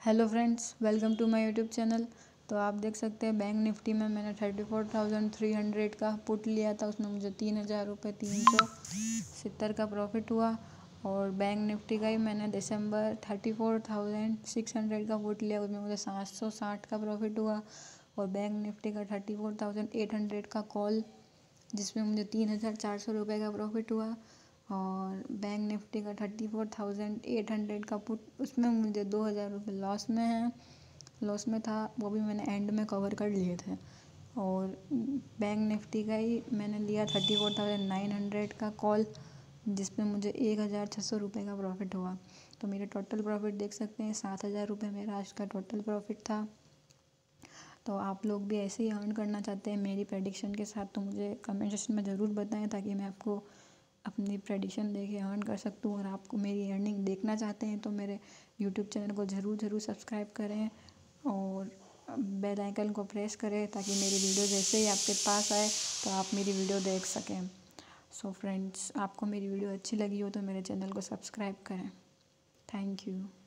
Hello friends, welcome to my YouTube channel. तो आप देख सकते हैं बैंक निफ्टी में मैंने 34,300 का पुट लिया था। उसमें मुझे 3,000 रुपये 370 का प्रॉफिट हुआ। और बैंक निफ्टी का ही मैंने दिसंबर 34,600 का पुट लिया, उसमें मुझे 760 का प्रॉफिट हुआ। और बैंक निफ्टी का 34,800 का कॉल, जिसमें मुझे 3,400 रुपये का प्रॉफिट हुआ। और बैंक निफ्टी का 34,800 का पुट, उसमें मुझे 2,000 रुपये लॉस में था। वो भी मैंने एंड में कवर कर लिए थे। और बैंक निफ्टी का ही मैंने लिया 34,900 का कॉल, जिसमें मुझे 1,600 रुपये का प्रॉफिट हुआ। तो मेरे टोटल प्रॉफिट देख सकते हैं, 7,000 रुपये मेरा आज का टोटल प्रॉफिट था। तो आप लोग भी ऐसे ही अर्न करना चाहते हैं मेरी प्रेडिक्शन के साथ, तो मुझे कमेंट सेक्शन में ज़रूर बताएं, ताकि मैं आपको अपनी प्रेडिक्शन देके अर्न कर सकता हूँ। और आपको मेरी अर्निंग देखना चाहते हैं तो मेरे यूट्यूब चैनल को ज़रूर सब्सक्राइब करें और बेल आइकन को प्रेस करें, ताकि मेरी वीडियो जैसे ही आपके पास आए तो आप मेरी वीडियो देख सकें। सो फ्रेंड्स, आपको मेरी वीडियो अच्छी लगी हो तो मेरे चैनल को सब्सक्राइब करें। Thank you.